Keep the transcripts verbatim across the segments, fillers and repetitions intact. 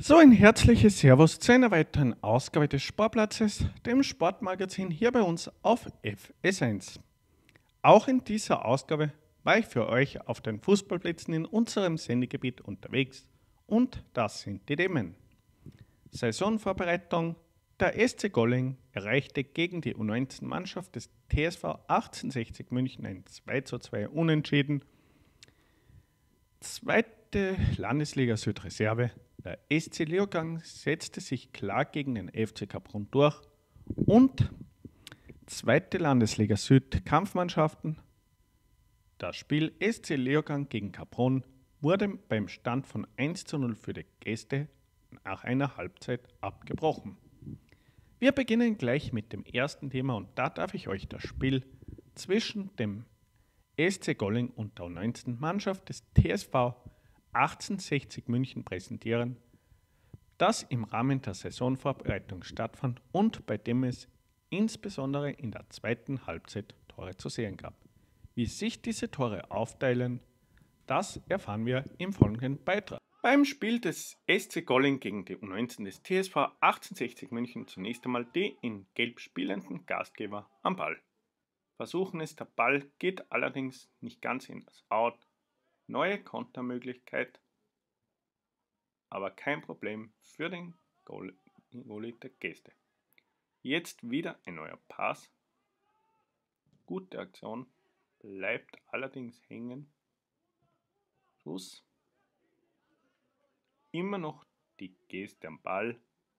So ein herzliches Servus zu einer weiteren Ausgabe des Sportplatzes, dem Sportmagazin hier bei uns auf F S eins. Auch in dieser Ausgabe war ich für euch auf den Fußballplätzen in unserem Sendegebiet unterwegs und das sind die Themen. Saisonvorbereitung. Der S C Golling erreichte gegen die U neunzehn-Mannschaft des T S V achtzehnhundertsechzig München ein zwei zu zwei Unentschieden. Zweite Landesliga Südreserve. Der S C Leogang setzte sich klar gegen den F C Kaprun durch. Und zweite Landesliga Süd Kampfmannschaften. Das Spiel S C Leogang gegen Kaprun wurde beim Stand von eins zu null für die Gäste nach einer Halbzeit abgebrochen. Wir beginnen gleich mit dem ersten Thema und da darf ich euch das Spiel zwischen dem S C Golling und der U neunzehn-Mannschaft des T S V achtzehnhundertsechzig München präsentieren, das im Rahmen der Saisonvorbereitung stattfand und bei dem es insbesondere in der zweiten Halbzeit Tore zu sehen gab. Wie sich diese Tore aufteilen, das erfahren wir im folgenden Beitrag. Beim Spiel des S C Golling gegen die U neunzehn des T S V achtzehnhundertsechzig München zunächst einmal die in Gelb spielenden Gastgeber am Ball. Versuchen es, der Ball geht allerdings nicht ganz in das Out. Neue Kontermöglichkeit, aber kein Problem für den Goalie der Gäste. Jetzt wieder ein neuer Pass. Gute Aktion, bleibt allerdings hängen. Schuss. Immer noch die Gäste am Ball.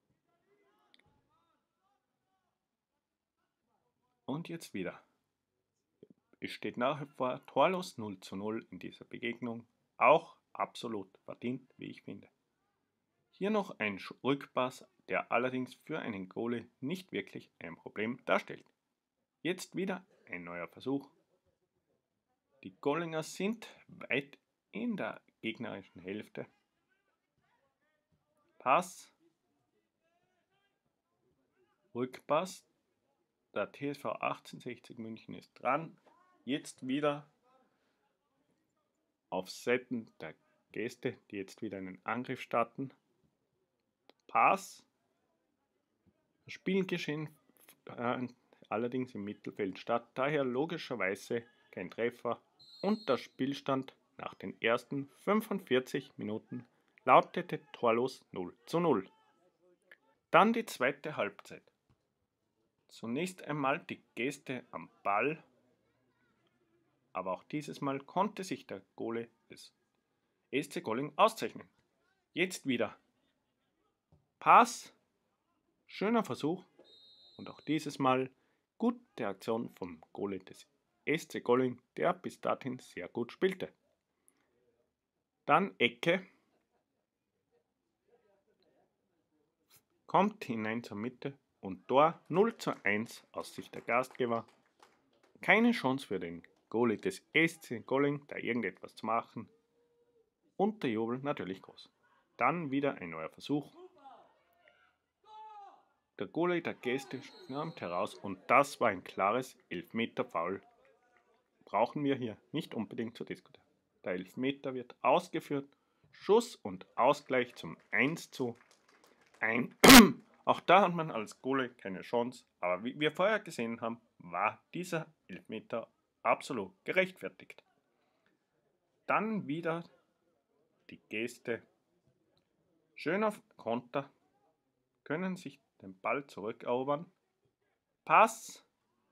Und jetzt wieder. Es steht nach wie vor torlos null zu null in dieser Begegnung. Auch absolut verdient, wie ich finde. Hier noch ein Rückpass, der allerdings für einen Goalie nicht wirklich ein Problem darstellt. Jetzt wieder ein neuer Versuch. Die Gollinger sind weit in der gegnerischen Hälfte. Pass. Rückpass. Der T S V achtzehnhundertsechzig München ist dran. Jetzt wieder auf Seiten der Gäste, die jetzt wieder einen Angriff starten. Pass. Das Spielgeschehen äh, allerdings im Mittelfeld statt, daher logischerweise kein Treffer und der Spielstand nach den ersten fünfundvierzig Minuten lautete torlos null zu null. Dann die zweite Halbzeit. Zunächst einmal die Gäste am Ball. Aber auch dieses Mal konnte sich der Goalie des S C Golling auszeichnen. Jetzt wieder. Pass. Schöner Versuch. Und auch dieses Mal gute Aktion vom Goalie des S C Golling, der bis dahin sehr gut spielte. Dann Ecke. Kommt hinein zur Mitte und Tor null zu eins aus Sicht der Gastgeber. Keine Chance für den Goalie des S C Golling, da irgendetwas zu machen. Und der Jubel natürlich groß. Dann wieder ein neuer Versuch. Der Goalie der Gäste stürmt heraus und das war ein klares Elfmeter-Foul. Brauchen wir hier nicht unbedingt zu diskutieren. Der Elfmeter wird ausgeführt. Schuss und Ausgleich zum eins zu eins. Auch da hat man als Goalie keine Chance. Aber wie wir vorher gesehen haben, war dieser Elfmeter absolut gerechtfertigt. Dann wieder die Gäste. Schöner Konter. Können sich den Ball zurückerobern. Pass.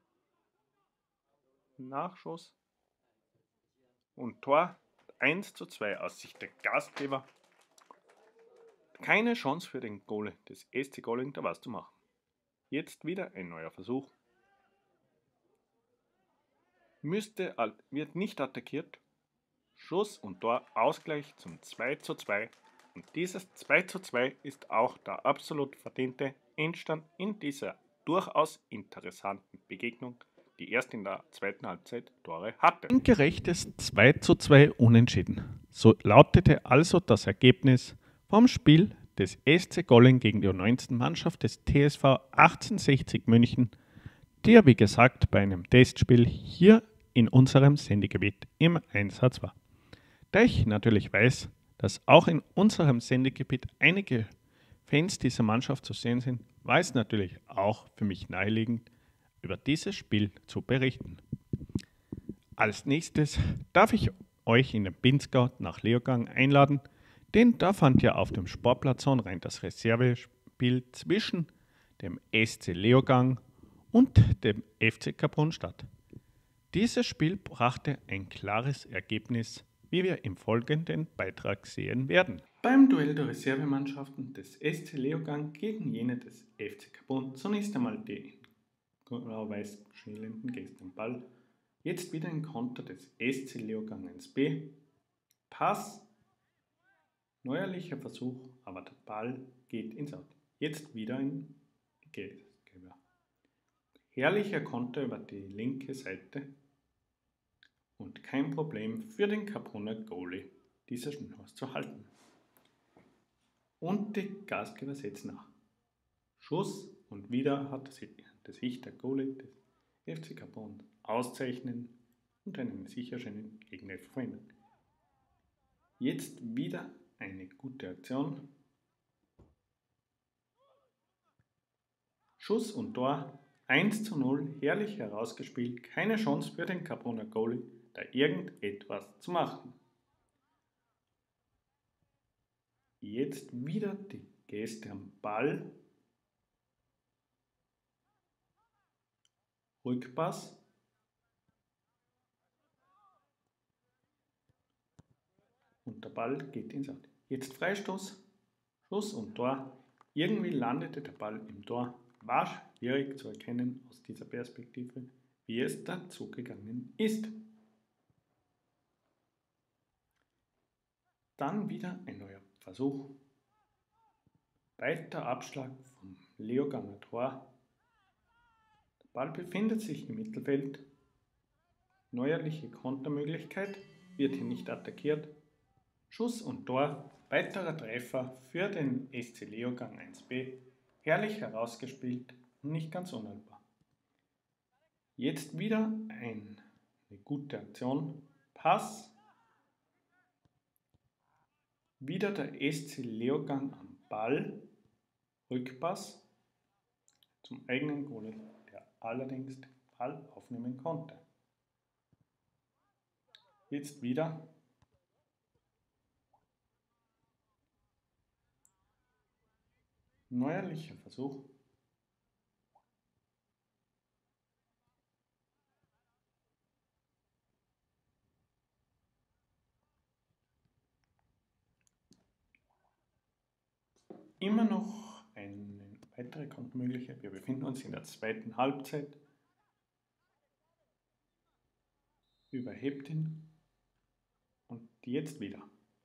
Nachschuss. Und Tor eins zu zwei aus Sicht der Gastgeber. Keine Chance für den Goalie des S C Golling, da was zu machen. Jetzt wieder ein neuer Versuch. Müsste, wird nicht attackiert. Schuss und Tor, Ausgleich zum zwei zu zwei. Und dieses zwei zu zwei ist auch der absolut verdiente Endstand in dieser durchaus interessanten Begegnung, die erst in der zweiten Halbzeit Tore hatte. Ein gerechtes zwei zu zwei Unentschieden. So lautete also das Ergebnis vom Spiel des S C Golling gegen die U neunzehn-Mannschaft des T S V achtzehnhundertsechzig München, die ja wie gesagt bei einem Testspiel hier in unserem Sendegebiet im Einsatz war. Da ich natürlich weiß, dass auch in unserem Sendegebiet einige Fans dieser Mannschaft zu sehen sind, war es natürlich auch für mich naheliegend, über dieses Spiel zu berichten. Als nächstes darf ich euch in den Pinzgau nach Leogang einladen, denn da fand ja auf dem Sportplatz Sonnrhein das Reservespiel zwischen dem S C Leogang und dem F C Kaprun statt. Dieses Spiel brachte ein klares Ergebnis, wie wir im folgenden Beitrag sehen werden. Beim Duell der Reservemannschaften des S C Leogang gegen jene des F C Kaprun zunächst einmal die grau-weiß schwelenden Gäste am Ball. Jetzt wieder ein Konter des S C Leogang eins b. Pass. Neuerlicher Versuch, aber der Ball geht ins Out. Jetzt wieder ein Geber. Herrlicher Konter über die linke Seite. Und kein Problem für den Kapruner Goalie, diese Chance zu halten. Und die Gastgeber setzen nach. Schuss und wieder hat sich der Goalie des F C Kaprun auszeichnen und einen sicher schönen Gegentreffer verhindern. Jetzt wieder eine gute Aktion. Schuss und Tor, eins zu null, herrlich herausgespielt, keine Chance für den Kapruner Goalie, da irgendetwas zu machen. Jetzt wieder die Gäste am Ball. Rückpass. Und der Ball geht ins Out. Jetzt Freistoß, Schuss und Tor. Irgendwie landete der Ball im Tor. War schwierig zu erkennen aus dieser Perspektive, wie es dazu gegangen ist. Dann wieder ein neuer Versuch. Weiter Abschlag vom Leoganger Tor. Der Ball befindet sich im Mittelfeld. Neuerliche Kontermöglichkeit, wird hier nicht attackiert. Schuss und Tor, weiterer Treffer für den S C Leogang eins b. Herrlich herausgespielt und nicht ganz unhaltbar. Jetzt wieder eine gute Aktion. Pass. Wieder der S C Leogang am Ball. Rückpass zum eigenen Goalie, der allerdings den Ball aufnehmen konnte. Jetzt wieder neuerlicher Versuch. Immer noch eine weitere Kontermöglichkeit. Wir befinden uns in der zweiten Halbzeit. Überhebt ihn. Und jetzt wieder.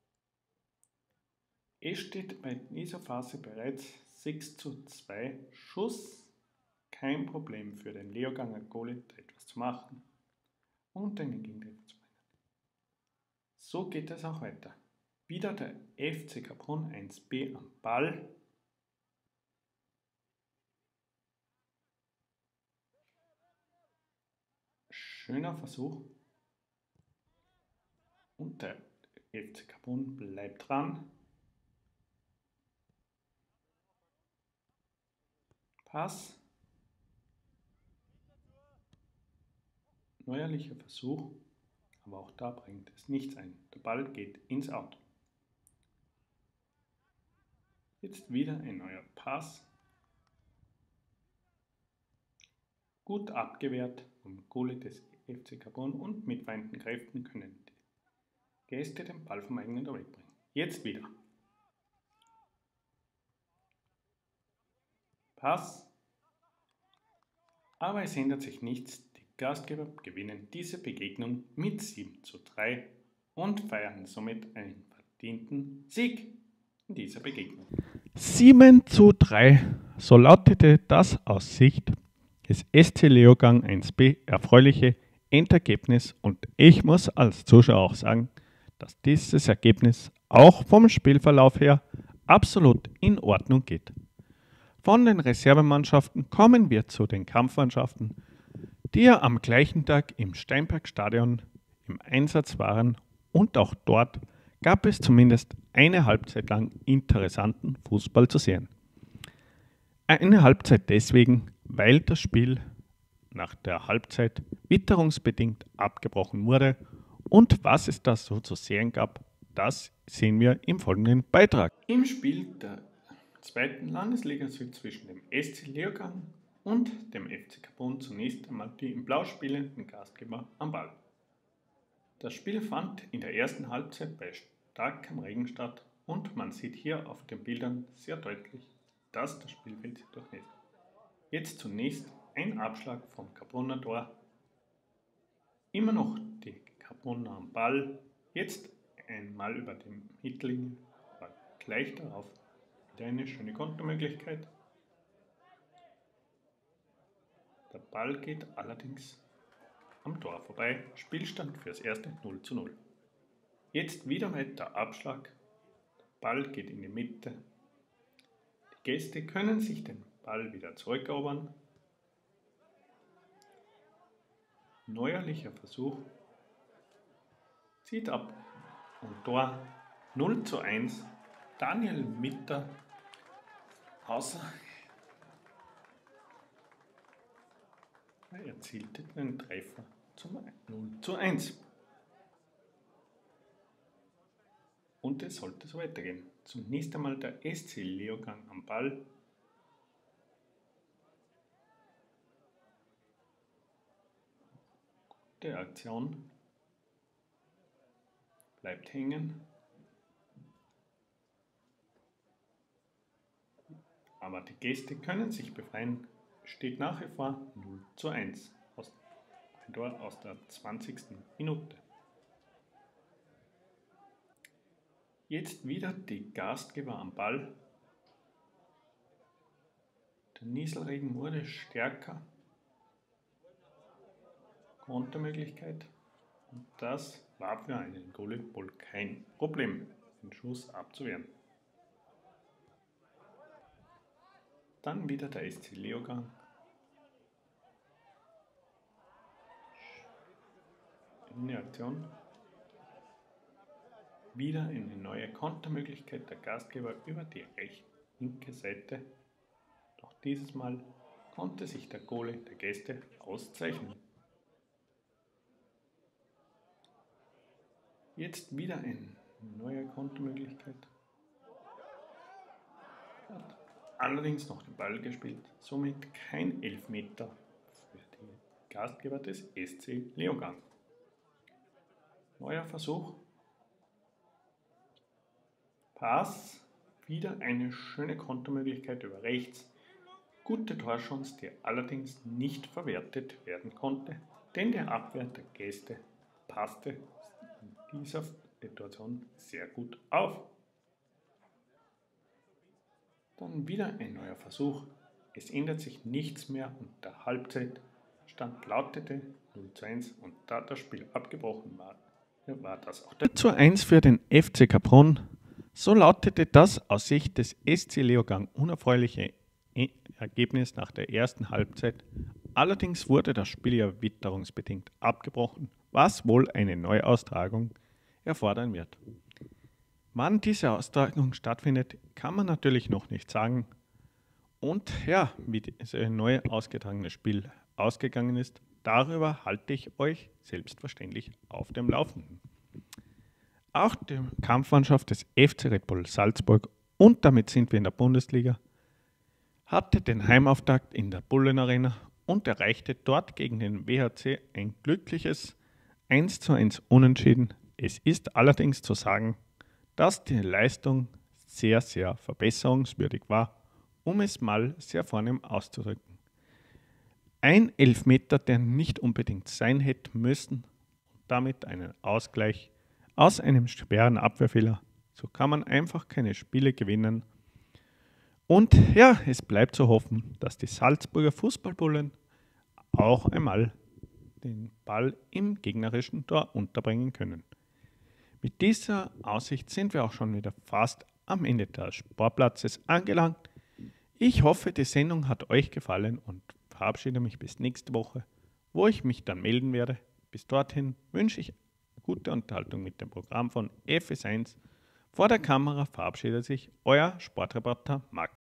Es steht bei dieser Phase bereits sechs zu zwei. Schuss. Kein Problem für den Leoganger Goalie, etwas zu machen und einen Gegentreffer zu bringen. So geht es auch weiter. Wieder der F C Kaprun eins b am Ball. Schöner Versuch. Und der F C Kaprun bleibt dran. Pass. Neuerlicher Versuch, aber auch da bringt es nichts ein. Der Ball geht ins Out. Jetzt wieder ein neuer Pass. Gut abgewehrt vom Goalie des F C Kaprun und mit vereinten Kräften können die Gäste den Ball vom eigenen Tor wegbringen. Jetzt wieder. Pass. Aber es ändert sich nichts. Die Gastgeber gewinnen diese Begegnung mit sieben zu drei und feiern somit einen verdienten Sieg in dieser Begegnung. sieben zu drei, so lautete das aus Sicht des S C Leogang eins b erfreuliche Endergebnis und ich muss als Zuschauer auch sagen, dass dieses Ergebnis auch vom Spielverlauf her absolut in Ordnung geht. Von den Reservemannschaften kommen wir zu den Kampfmannschaften, die ja am gleichen Tag im Steinbergstadion im Einsatz waren und auch dort gab es zumindest eine Halbzeit lang interessanten Fußball zu sehen. Eine Halbzeit deswegen, weil das Spiel nach der Halbzeit witterungsbedingt abgebrochen wurde, und was es da so zu sehen gab, das sehen wir im folgenden Beitrag. Im Spiel der zweiten Landesliga Süd zwischen dem S C Leogang und dem F C Kaprun zunächst einmal die im Blau spielenden Gastgeber am Ball. Das Spiel fand in der ersten Halbzeit bei starkem Regen statt und man sieht hier auf den Bildern sehr deutlich, dass das Spielfeld sich durchnässt. Jetzt zunächst ein Abschlag vom Kaprunner Tor. Immer noch die Kaprunner am Ball. Jetzt einmal über die Mittellinie, aber gleich darauf wieder eine schöne Kontermöglichkeit. Der Ball geht allerdings am Tor vorbei. Spielstand fürs erste null zu null. Jetzt wieder weiter Abschlag. Der Ball geht in die Mitte. Die Gäste können sich den Ball wieder zurückerobern. Neuerlicher Versuch. Zieht ab und Tor null zu eins. Daniel Mitter außer er erzielte den Treffer zum null zu eins. Und es sollte so weitergehen. Zunächst einmal der S C Leogang am Ball. Gute Aktion. Bleibt hängen. Aber die Gäste können sich befreien. Steht nach wie vor null zu eins. Aus, ein Tor aus der zwanzigsten Minute. Jetzt wieder die Gastgeber am Ball. Der Nieselregen wurde stärker. Kontermöglichkeit. Und das war für einen Goalie wohl kein Problem, den Schuss abzuwehren. Dann wieder der S C Leogang. In der Aktion. Wieder eine neue Kontermöglichkeit der Gastgeber über die rechte linke Seite. Doch dieses Mal konnte sich der Goalie der Gäste auszeichnen. Jetzt wieder eine neue Kontermöglichkeit. Hat allerdings noch den Ball gespielt, somit kein Elfmeter für die Gastgeber des S C Leogang. Neuer Versuch. Pass. Wieder eine schöne Kontermöglichkeit über rechts. Gute Torchance, die allerdings nicht verwertet werden konnte, denn der Abwehr der Gäste passte in dieser Situation sehr gut auf. Dann wieder ein neuer Versuch. Es ändert sich nichts mehr und der Halbzeitstand lautete null zu eins und da das Spiel abgebrochen war, war das auch der null zu eins für den F C Kaprun. So lautete das aus Sicht des S C Leogang unerfreuliche Ergebnis nach der ersten Halbzeit. Allerdings wurde das Spiel ja witterungsbedingt abgebrochen, was wohl eine Neuaustragung erfordern wird. Wann diese Austragung stattfindet, kann man natürlich noch nicht sagen. Und ja, wie dieses neu ausgetragene Spiel ausgegangen ist, darüber halte ich euch selbstverständlich auf dem Laufenden. Auch die Kampfmannschaft des F C Red Bull Salzburg, und damit sind wir in der Bundesliga, hatte den Heimauftakt in der Bullen Arena und erreichte dort gegen den W H C ein glückliches eins zu eins Unentschieden. Es ist allerdings zu sagen, dass die Leistung sehr, sehr verbesserungswürdig war, um es mal sehr vornehm auszudrücken. Ein Elfmeter, der nicht unbedingt sein hätte müssen, und damit einen Ausgleich aus einem schweren Abwehrfehler. So kann man einfach keine Spiele gewinnen. Und ja, es bleibt zu hoffen, dass die Salzburger Fußballbullen auch einmal den Ball im gegnerischen Tor unterbringen können. Mit dieser Aussicht sind wir auch schon wieder fast am Ende des Sportplatzes angelangt. Ich hoffe, die Sendung hat euch gefallen und verabschiede mich bis nächste Woche, wo ich mich dann melden werde. Bis dorthin wünsche ich gute Unterhaltung mit dem Programm von F S eins. Vor der Kamera verabschiedet sich euer Sportreporter Max.